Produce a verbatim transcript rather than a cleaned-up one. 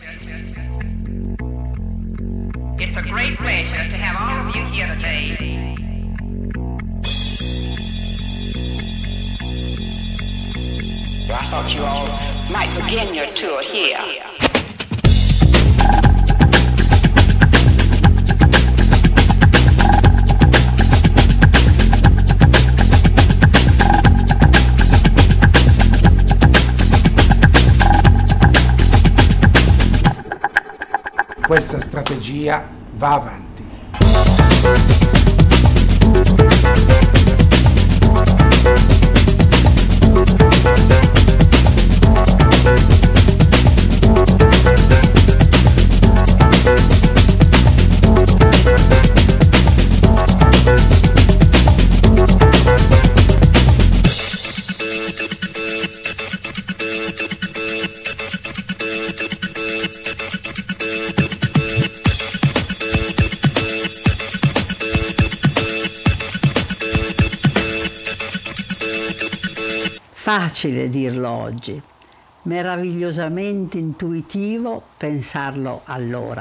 It's a great pleasure to have all of you here today. I thought you all might begin your tour here. Questa strategia va avanti. Facile dirlo oggi, meravigliosamente intuitivo pensarlo allora.